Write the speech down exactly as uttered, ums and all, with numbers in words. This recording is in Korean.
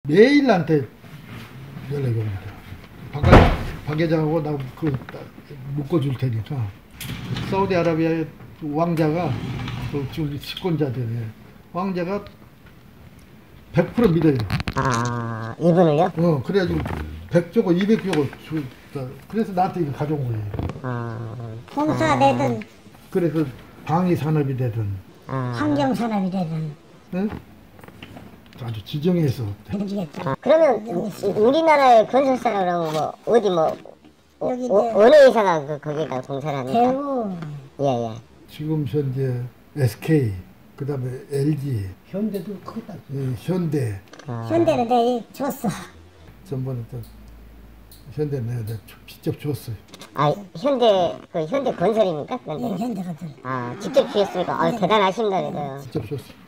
매일 나한테 연락이 옵니다. 박, 박 회장하고 나 그 묶어줄 테니까. 사우디아라비아의 왕자가 그 지금 집권자들이에요. 왕자가 백 퍼센트 믿어요. 아, 이분을요? 어, 그래가지고 백 조고 이백 조고 주, 그래서 나한테 이거 가져온 거예요. 아, 공사되든 그래서 방위 산업이 되든, 아. 환경산업이 되든 네? 아주 지정해서. 해주겠다. 아, 그러면 우- 우리나라의 건설사라고 뭐 어디 뭐 어, 여기 어, 이제 어느 회사가 그 거기가 공사를 합니까? 대우, 예예. 지금 현재 에스케이, 그 다음에 엘지, 현대도 크다. 예, 현대, 현대는 내 줬어. 전번에 또 현대 내가 내가 직접 줬어요. 아 현대 그 현대 건설입니까? 이 현대는? 현대거든. 아 직접 주셨으니까 아 대단하십니다 그래도. 직접 줬어요.